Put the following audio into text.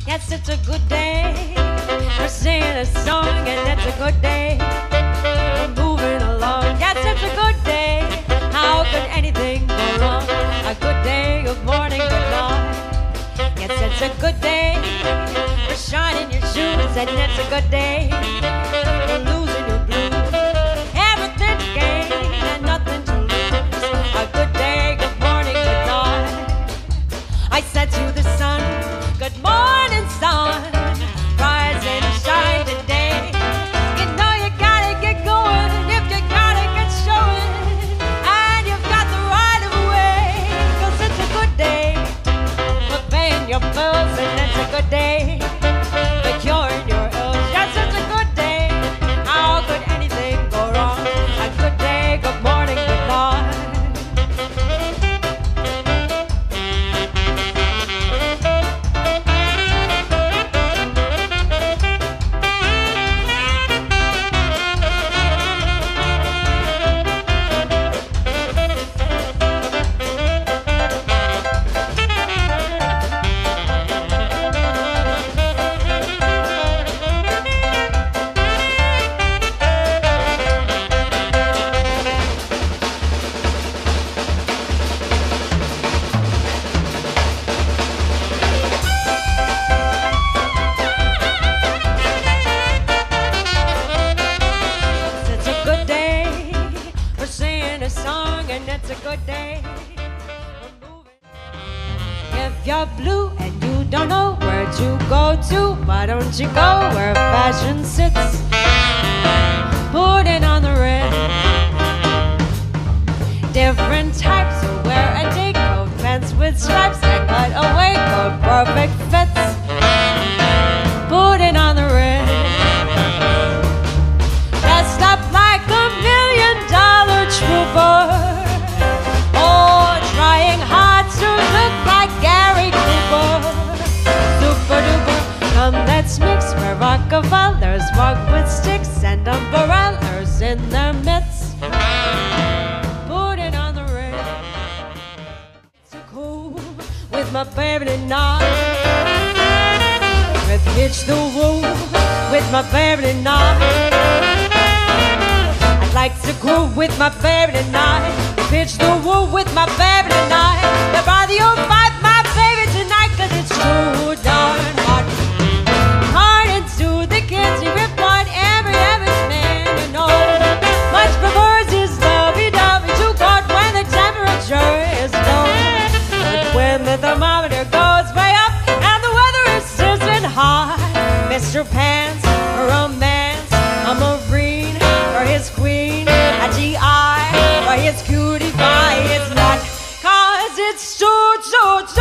Yes, it's a good day for singing a song, and it's a good day for moving along. Yes, it's a good day. How could anything go wrong? A good day, good morning, good night. Yes, it's a good day for shining your shoes, and it's a good day for losing your blues. Everything to gain and nothing to lose. A good day, good morning, good night. I said to the sun, good morning, sun. Rise and shine today. You know you gotta get going if you gotta get showing. And you've got the right of way. 'Cause it's a good day for paying your bills, and it's a good day for curing your ills. Yes, it's a good day. How could anything go wrong? A good day, good morning, good night. It's a good day for singing a song, and it's a good day for moving. If you're blue and you don't know where to go to, why don't you go where fashion sits? Putting on the red. Different types who wear a day coat, pants with stripes that cut away coat, perfect fits. Putting on the red. Dressed up like $1 million trooper. Oh, trying hard to look like Gary Cooper. Super duper. Come, let's mix where Rockefellers walk with sticks and umbrellas in their midst. Putting on the red. So cool with my baby tonight. We've hitched the woo with my baby tonight. I'd like to groove with my baby tonight. Pitch the woo with my baby tonight. The body will fight my baby tonight, 'cause it's too darn hot. According to the kids, he report every average man you know much prefers his lovey-dovey to court when the temperature is low. But when the thermometer goes way up and the weather is sizzling hot, Mr. Pants, a romance, a marine for his queen, a GI for his cutie pie. It's not 'cause it's too